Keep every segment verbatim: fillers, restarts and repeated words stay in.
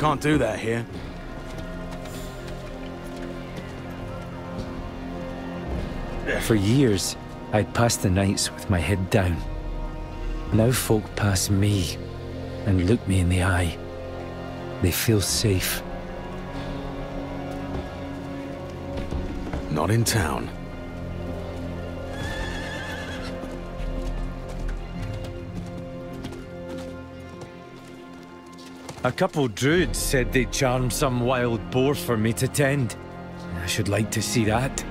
can't do that here. For years, I'd passed the nights with my head down. Now folk pass me and look me in the eye. They feel safe. Not in town. A couple druids said they'd charmed some wild boar for me to tend. I should like to see that.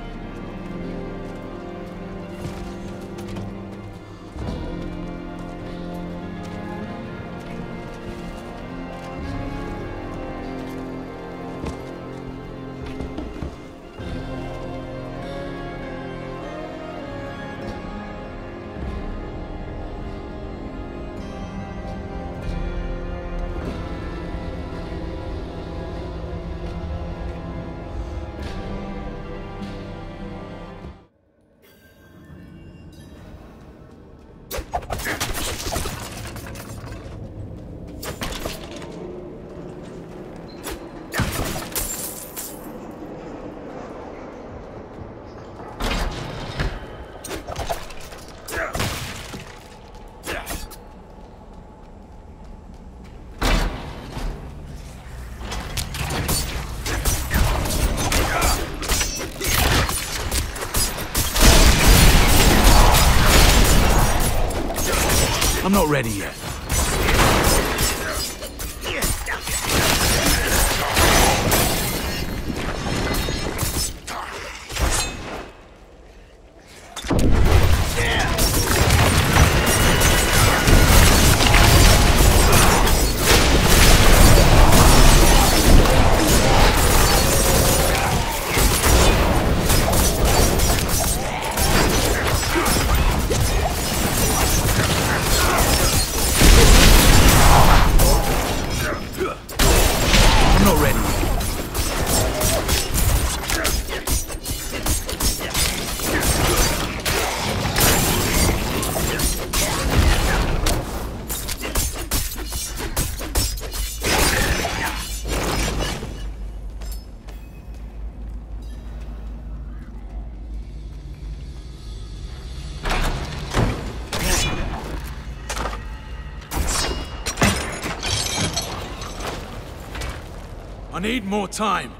I'm not ready yet. I need more time.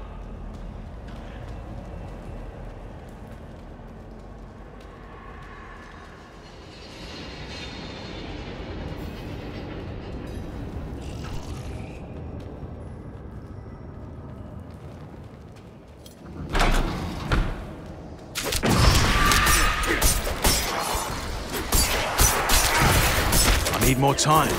I need more time.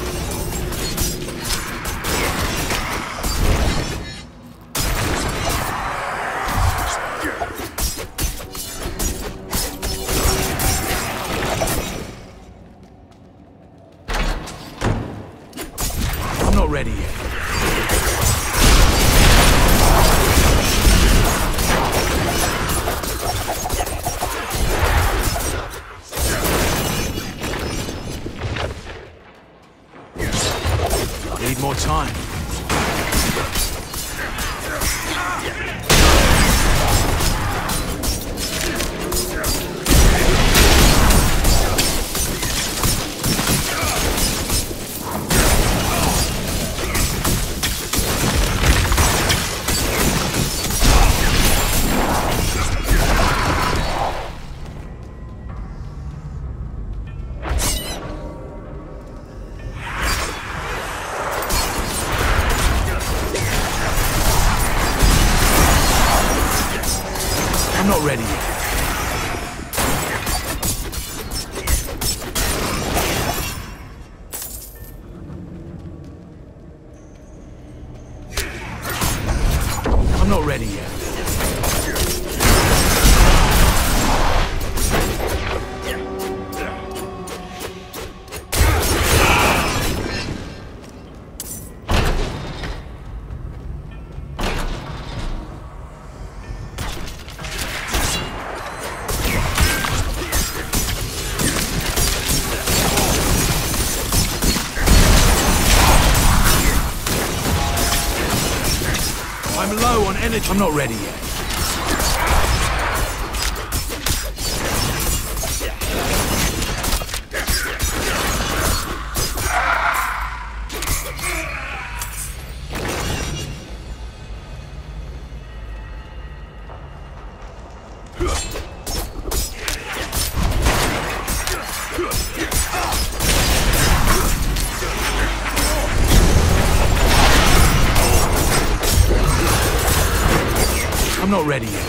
Ready yet. I need more time. I'm not ready yet. I'm not ready yet. energy. I'm not ready yet. I'm not ready yet.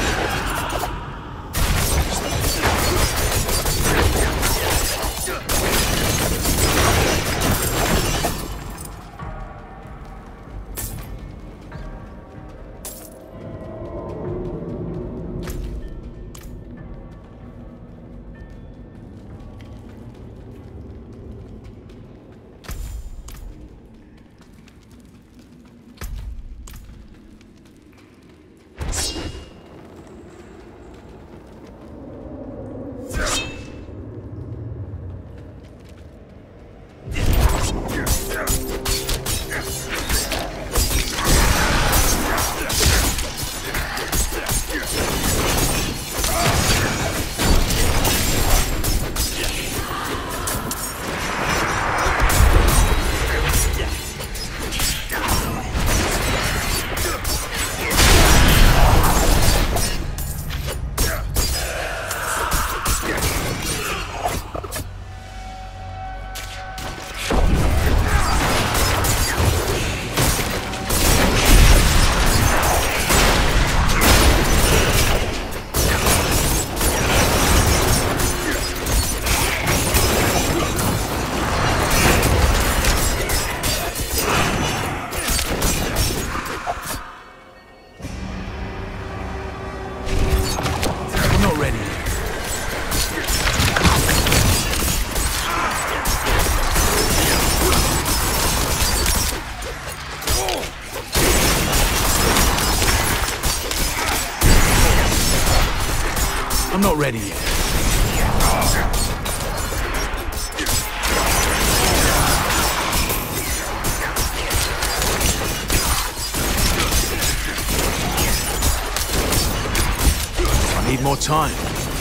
I'm not ready yet. I need more time.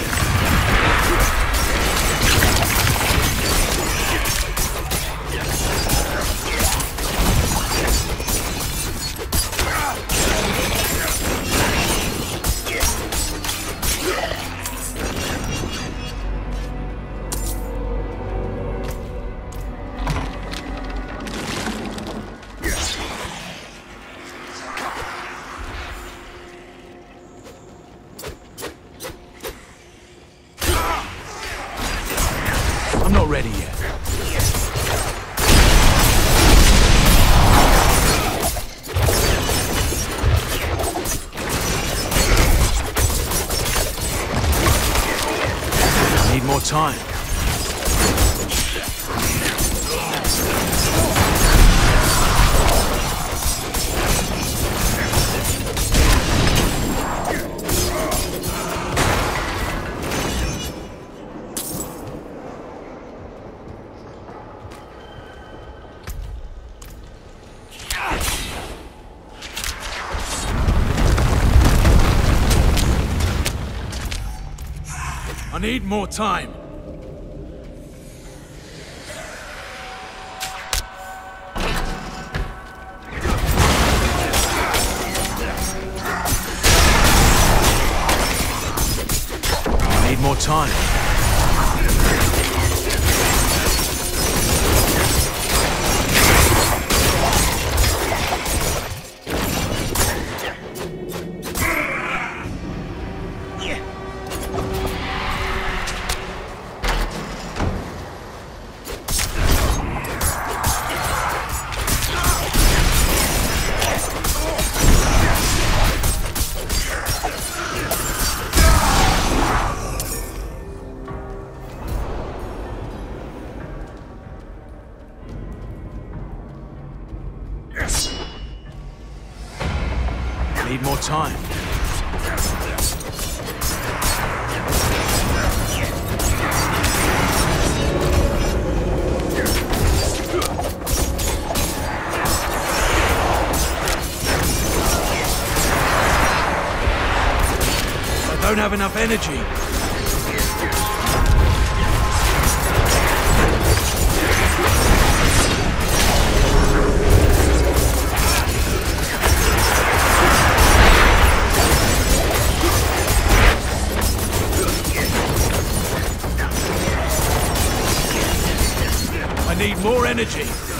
I'm not ready yet. I need more time. I need more time. I need more time. Need more time. don't have enough energy. I need more energy.